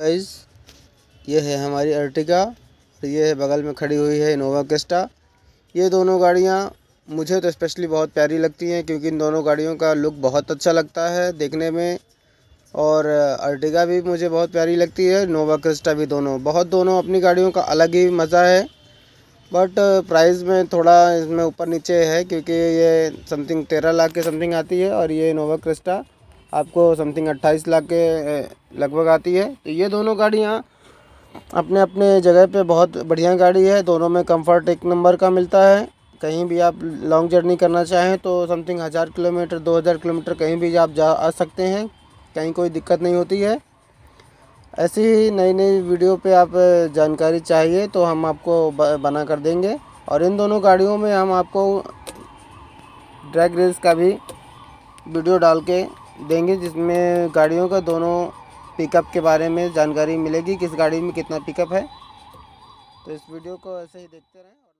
Guys, ये है हमारी अर्टिगा और ये है बगल में खड़ी हुई है इनोवा क्रिस्टा। ये दोनों गाड़ियाँ मुझे तो स्पेशली बहुत प्यारी लगती हैं क्योंकि इन दोनों गाड़ियों का लुक बहुत अच्छा लगता है देखने में। और अर्टिगा भी मुझे बहुत प्यारी लगती है, इनोवा क्रिस्टा भी। दोनों अपनी गाड़ियों का अलग ही मज़ा है। बट प्राइस में थोड़ा इसमें ऊपर नीचे है क्योंकि ये समथिंग 13 लाख के समथिंग आती है और ये इनोवा क्रिस्टा आपको समथिंग 28 लाख के लगभग आती है। तो ये दोनों गाड़ियाँ अपने अपने जगह पे बहुत बढ़िया गाड़ी है। दोनों में कंफर्ट एक नंबर का मिलता है। कहीं भी आप लॉन्ग जर्नी करना चाहें तो समथिंग 1000 किलोमीटर 2000 किलोमीटर कहीं भी आप जा आ सकते हैं, कहीं कोई दिक्कत नहीं होती है। ऐसी ही नई नई वीडियो पे आप जानकारी चाहिए तो हम आपको बना कर देंगे। और इन दोनों गाड़ियों में हम आपको ड्रैग रेस का भी वीडियो डाल के देंगे जिसमें गाड़ियों का दोनों पिकअप के बारे में जानकारी मिलेगी, किस गाड़ी में कितना पिकअप है। तो इस वीडियो को ऐसे ही देखते रहें।